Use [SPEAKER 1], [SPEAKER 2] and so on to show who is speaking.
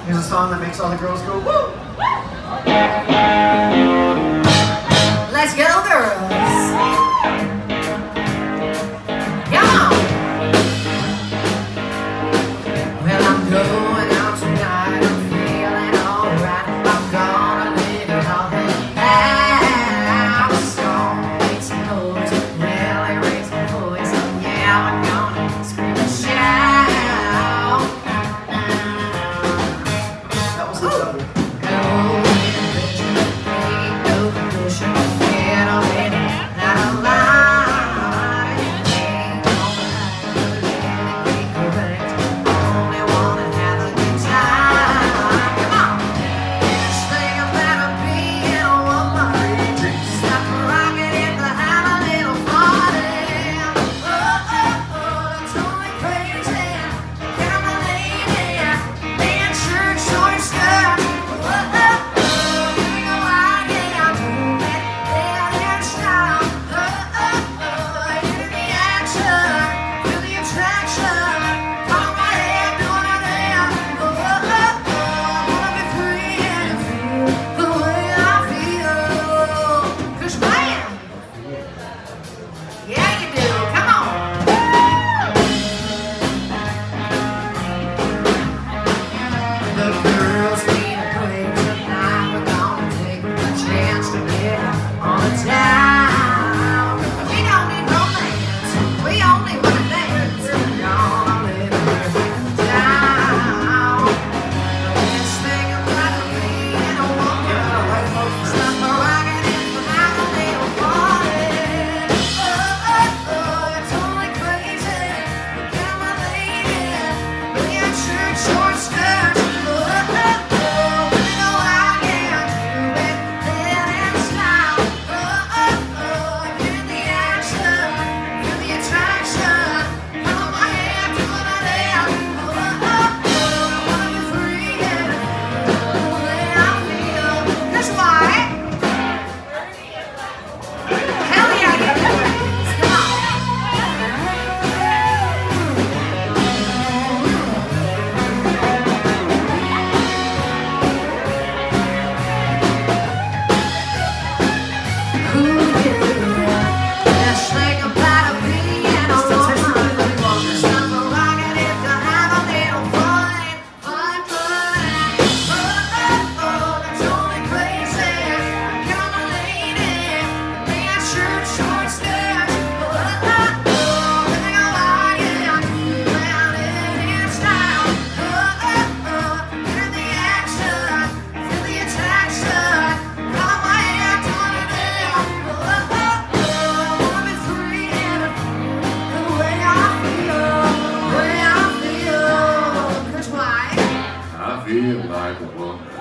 [SPEAKER 1] Here's a song that makes all the girls go, woo! Let's go, girls! Come on! Well, I'm going out tonight, I'm feeling alright. I'm gonna live it all the house. Gonna make some noise, really raise my voice. Yeah, I'm gonna scream and shout. That was the double.
[SPEAKER 2] Feel like a woman.